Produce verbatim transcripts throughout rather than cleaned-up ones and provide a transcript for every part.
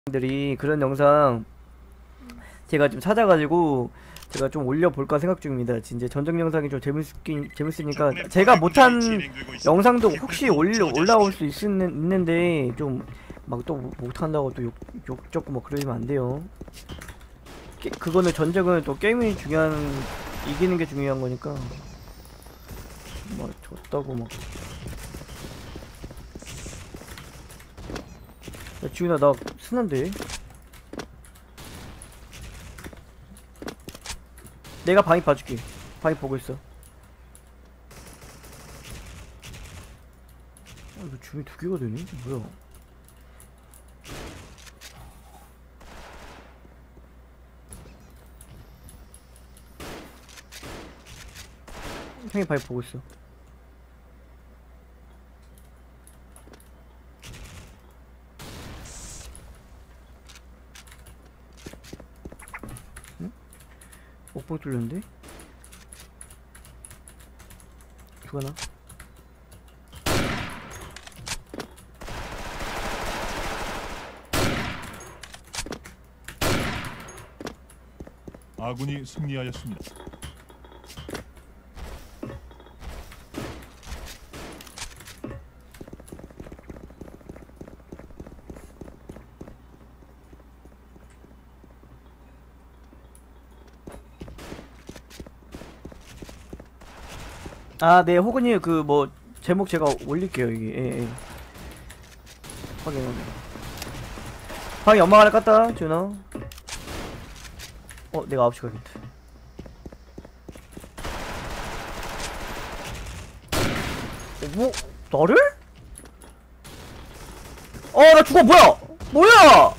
들이 그런 영상 제가 좀 찾아가지고 제가 좀 올려볼까 생각 중입니다. 진짜 전적 영상이 좀 재밌긴 재밌으니까 제가 못한 영상도 혹시 올려 올라올 수 있는 있는데 좀 막 또 못한다고 또 욕 욕 적고 막 그러면 안 돼요. 게, 그거는 전적은 또 게임이 중요한 이기는 게 중요한 거니까 막 졌다고 막. 야 지훈아 나 순한데. 내가 방이 봐줄게. 방이 보고 있어. 아, 이거 줌이 두 개가 되네? 뭐야? 형이 방이 보고 있어. 응? 옥방 뚫렸는데? 죽어나? 아군이 승리하였습니다. 아, 네, 호근이 그 뭐 제목 제가 올릴게요 여기. 예, 예. 확인 확인. 방에 연막 하나 깠다, 준아. 어, 내가 아홉 시 가겠다. 어, 뭐? 나를? 어, 나 죽어. 뭐야? 뭐야?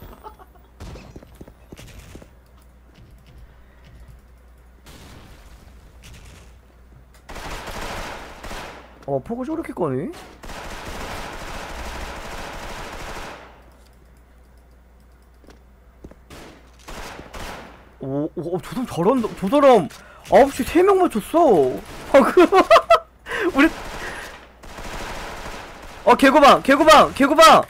어, 포그 저렇게 꺼네? 오, 오, 저 사람 잘한다. 저 사람 아홉 시 세 명 맞췄어. 방금. 우리, 어, 개구방, 개구방, 개구방!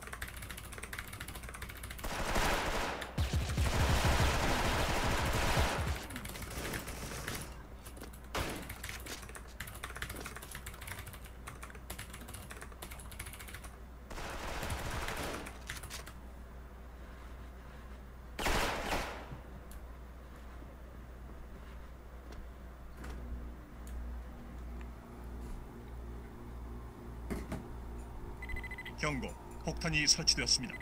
경고, 폭탄이 설치되었습니다.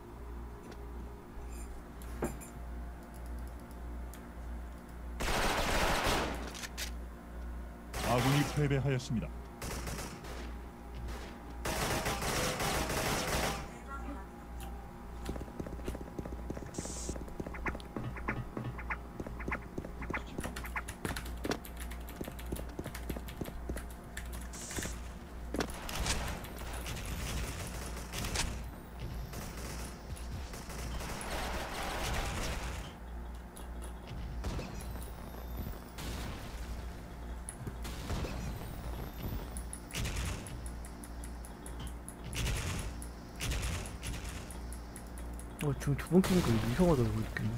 아군이 패배하였습니다. 어, 지금 두 번 키니까 이상하더라고, 느낌이.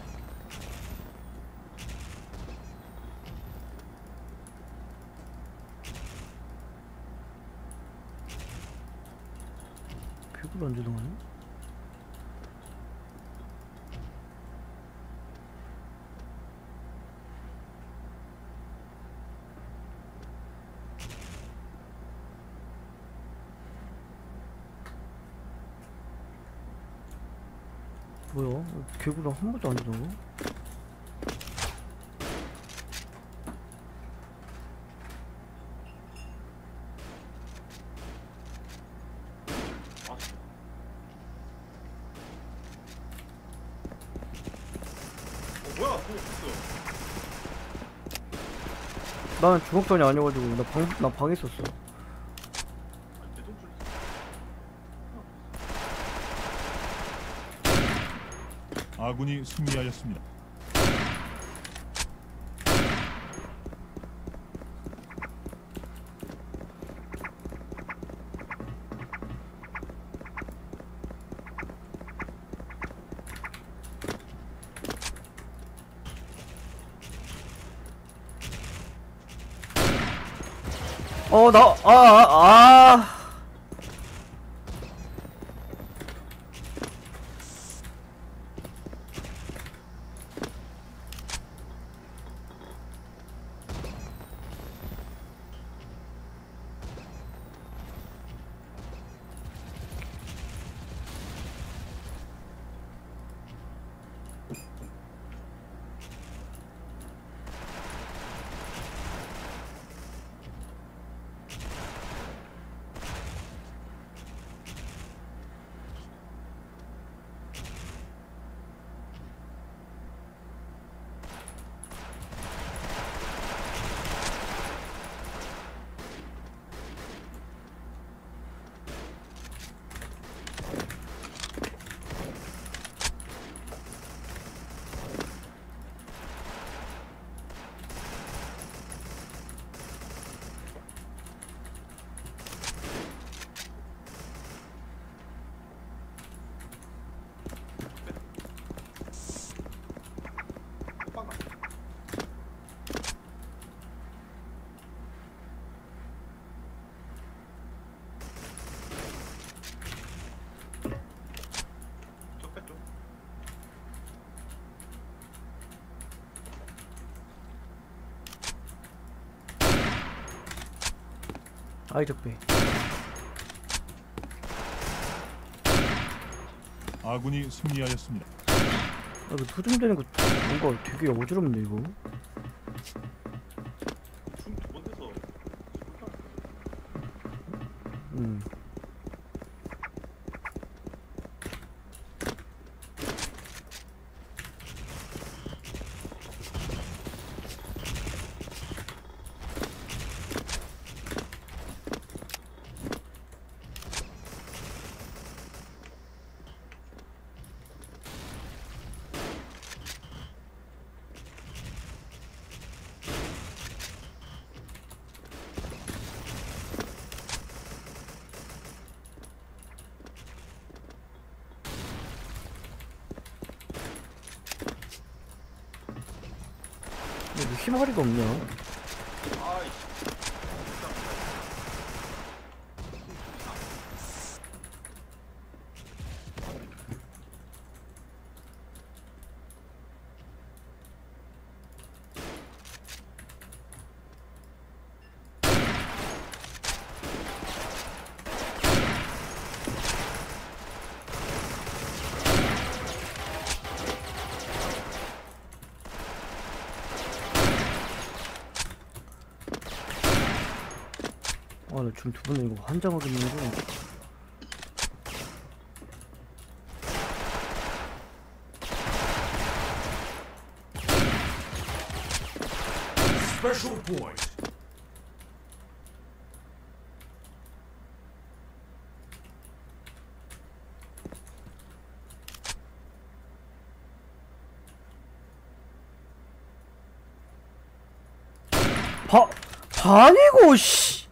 벽을 안 조정하네? 뭐야? 개구랑 한 번도 안 되는 거? 뭐야? 그거 없어. 나는 주먹선이 아니어가지고 나 방, 나 방에 있었어. 아군이 승리하였습니다. 어, 나, 아, 아, 아. 빵 나. 쪽 빼, 쪽. 아이, 적배. 아군이 승리하였습니다. 아, 이거 토종되는 거 뭔가 되게 어지럽네, 이거. 중두 번째서 음. 왜 휘마리가 없냐? 아이씨. 아, 나 지금 두 번에 이거 환장하겠는 거. Special point. 바, 반이고, 씨!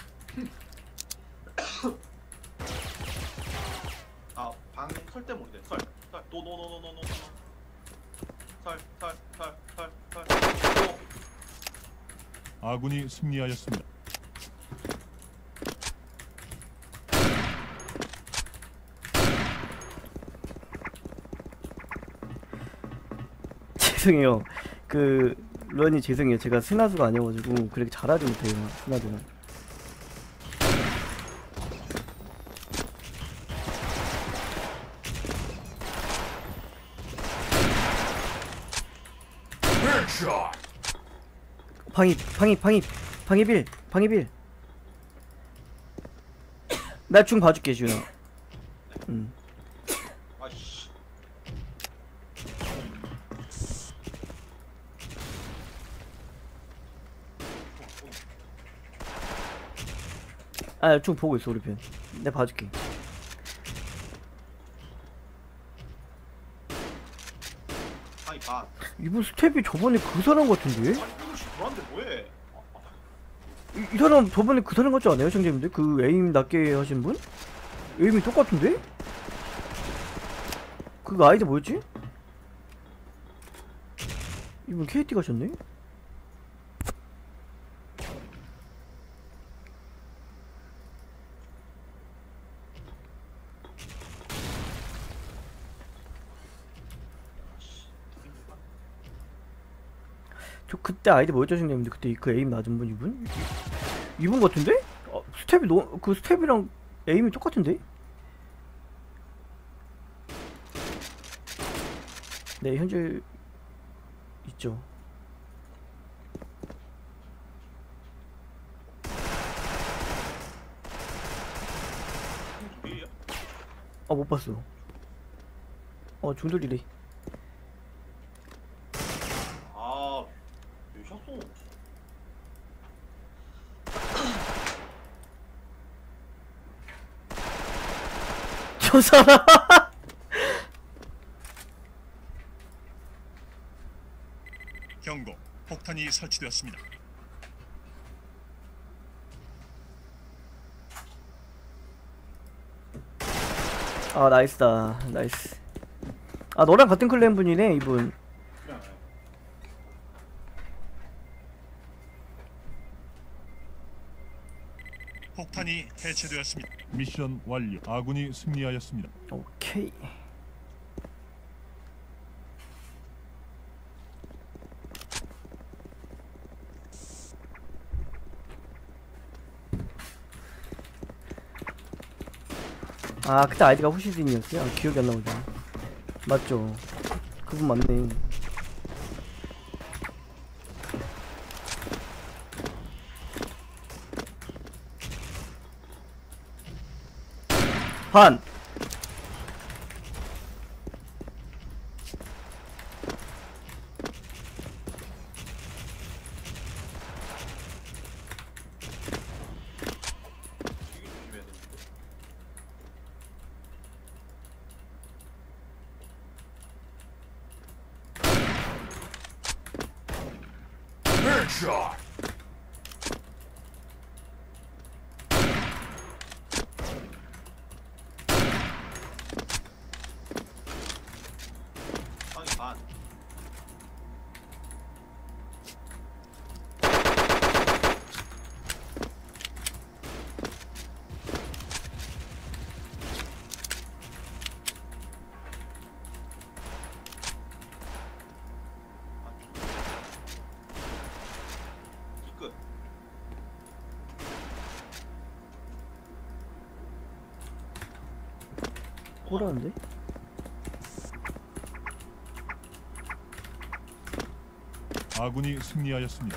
아, 방 설때 모르겠네. 설. 설. 노노노노노노. 설. 설. 설. 설. 설. 노. 아군이 승리하였습니다. 죄송해요. 그, 런이 죄송해요. 제가 스나수가 아니어가지고, 그렇게 잘하지 못해요, 스나드는. Headshot. 방이, 방이, 방이, 방이 빌, 방이 빌. 나 중 봐줄게, 지훈아. 음. 아이씨. 아, 중 보고 있어, 우리 편. 내가 봐줄게. 방이 반. 이분 스텝이 저번에 그 사람 같은데? 아니, 이것이 뭐한데 뭐해? 이, 이 사람 저번에 그 사람 같지 않아요, 형제님들? 그 에임 낮게 하신 분? 에임이 똑같은데? 그 아이디 뭐였지? 이분 케이티 가셨네? 저 그때 아이디 뭐였죠 형님인데 그때 그 에임 낮은 분 이분? 이분 같은데? 어, 스텝이 너, 그 스텝이랑 에임이 똑같은데? 네 현재 있죠. 둘이에요? 아 못 봤어. 어 중돌이래. 아, 여기 샷소. 저 사람. 경고. 폭탄이 설치되었습니다. 아 나이스다 나이스. 아 너랑 같은 클랜 분이네 이분. 그냥 폭탄이 해체되었습니다. 미션 완료. 아군이 승리하였습니다. 오케이. 아 그때 아이디가 후시딘이었어요? 아, 기억이 안 나오죠. 맞죠? 그분 맞네. 반! 이게 조심해야 되는데. 아니 반. 이 끝. 호라는데? 아군이 승리하였습니다.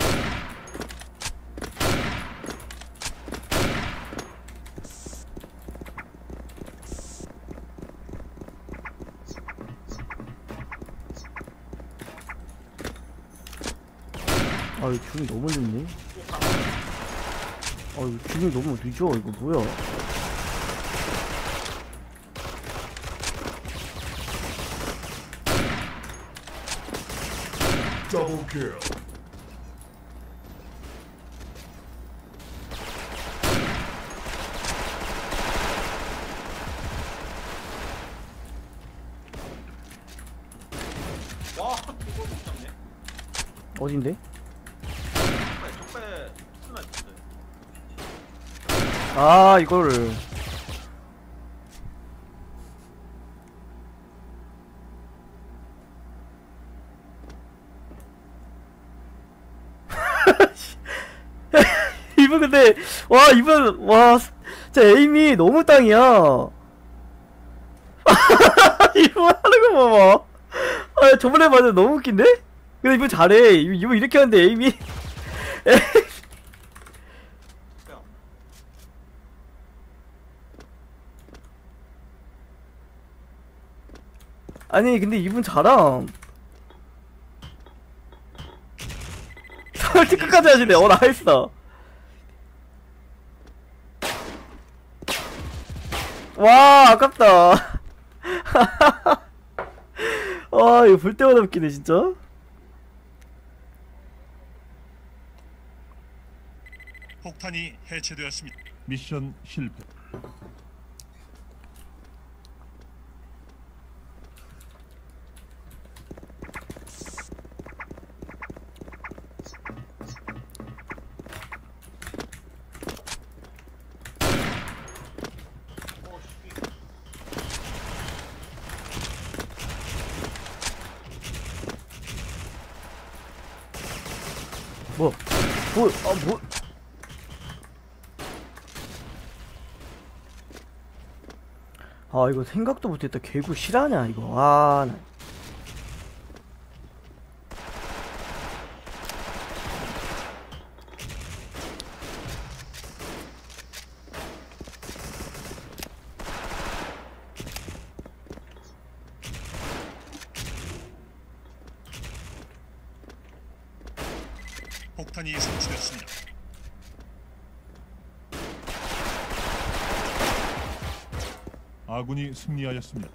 아 이거 중이 너무 늦네. 아 이거 중이 너무 늦어. 이거 뭐야? Double kill. 와, 이걸 못 잡네. 어딘데? 적배, 적배 투수만 있었어요. 아 이거를. 이분 근데 와 이분 와 진짜 에임이 너무 땅이야. 이분 하는 거 봐봐. 아 저번에 봤는데 너무 웃긴데? 근데 이분 잘해. 이분 이분 이렇게 하는데 에임이 그냥 아니 근데 이분 잘함. 설득 끝까지 하시네. 어 나이스. 와 아깝다. 와 이거 볼 때마다 웃기네 진짜. 폭탄이 해체되었습니다. 미션 실패. 어, 씨. 뭐? 뭐? 아 뭐? 아 이거 생각도 못했다. 개구 실화냐 이거. 아 나. 폭탄이 설치되었습니다. 아군이 승리하였습니다.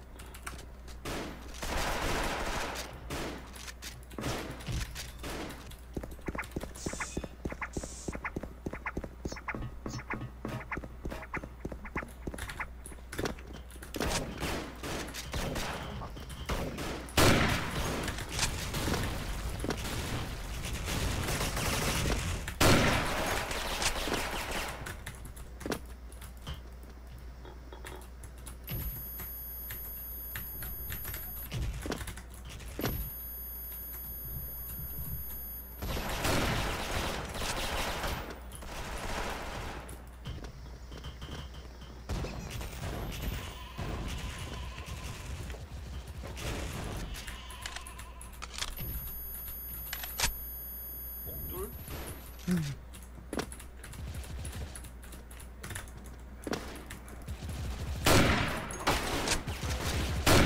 둘.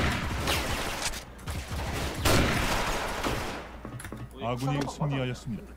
아군이 승리하였습니다.